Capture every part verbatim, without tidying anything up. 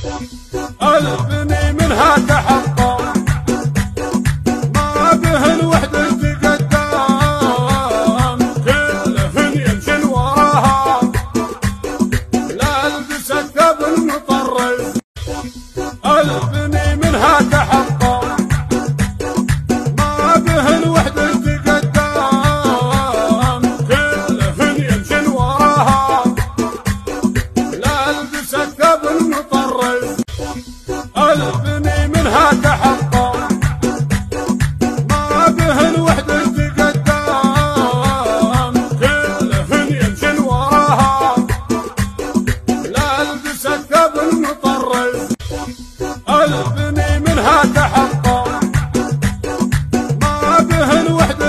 البني منها تحقق ما به الوحدة تقدم، كل فن يمشي وراها لا لبست قبل مطرز. البني منها تحقق ما به الوحدة تقدم، كل فن يمشي وراها لا لبست قبل مطرز. البني منها تحقق ما به الوحدة تقدم، كل فن يمشي وراها لا لبست قبل مطرز. البني منها تحقق ما به الوحدة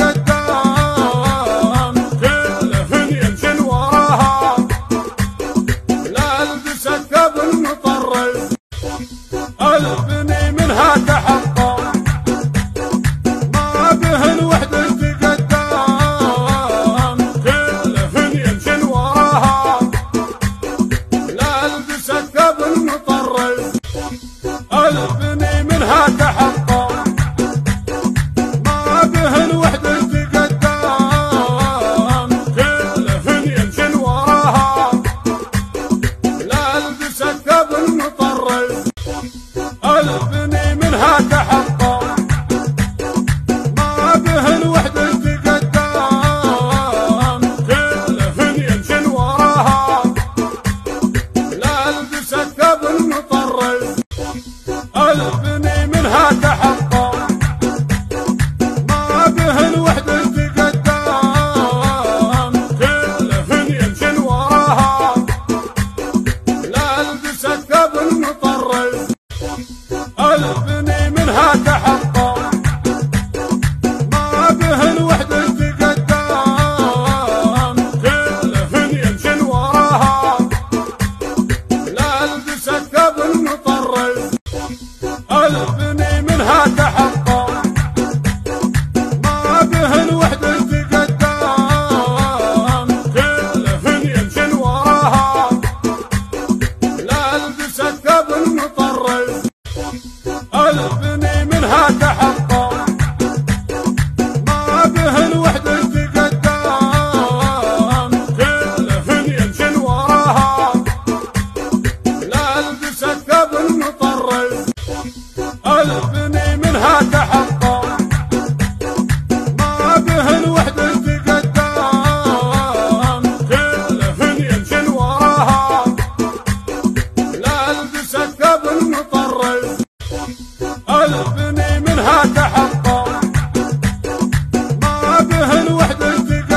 تقدم، كل فن يمشي وراها لا لبست قبل مطرز. البني منها تحقق ما به الوحدة تقدم، كل فن يمشي وراها لا لبست قبل مطرز. البني منها تحقق ما به الوحدة تقدم، كل فن يمشي وراها لا لبست قبل مطرز. البني منها تحقق ما به الوحدة تقدم، كل فن يمشي وراها لا لبست قبل مطرز. البني منها تحقق ما به الوحدة تقدم، كل فن يمشي وراها لا لبست قبل مطرز. البني منها تحقق ما به الوحدة تقدم، كل فن يمشي وراها لا لبست قبل مطرز. البني منها تحقق ما به الوحدة تقدم، كل فن يمشي وراها لا لبست قبل مطرز. البني منها تحقق ما به الوحدة تقدم، كل فن يمشي وراها لا لبست قبل مطرز. البني منها تحقق ما به الوحدة تقدم، كل فن يمشي وراها لا لبست قبل مطرز. البني منها تحقق ما به الوحدة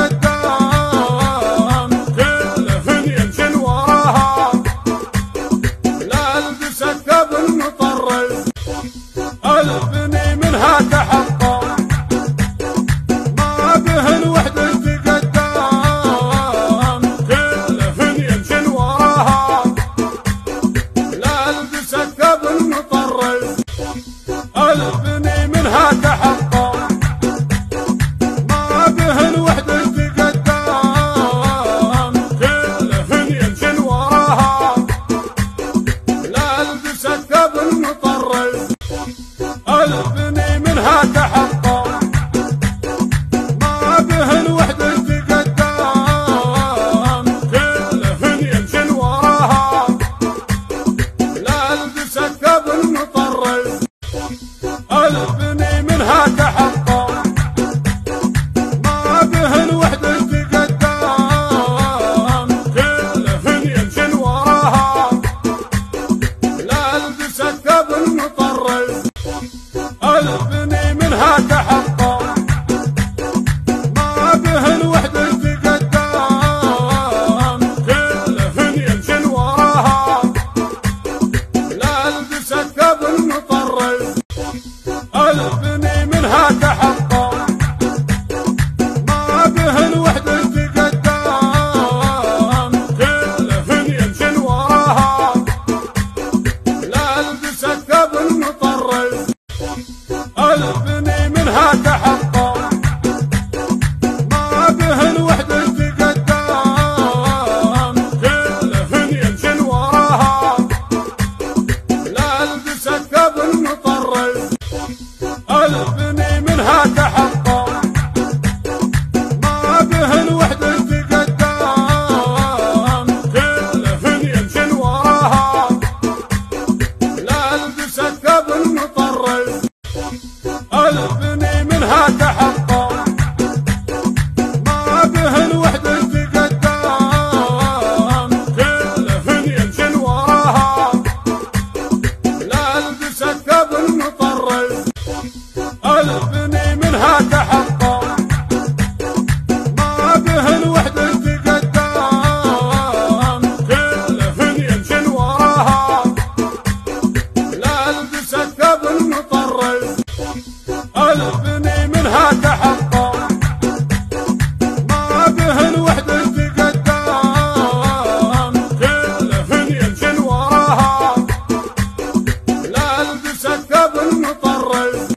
تقدم، كل فن يمشي وراها لا لبست قبل مطرز. البني منها تحقق ما به الوحدة تقدم، كل فن يمشي وراها لا لبست قبل مطرز. البني منها تحقق ما به الوحدة تقدم، كل فن يمشي وراها لا لبست قبل مطرز. البني منها تحقق لبست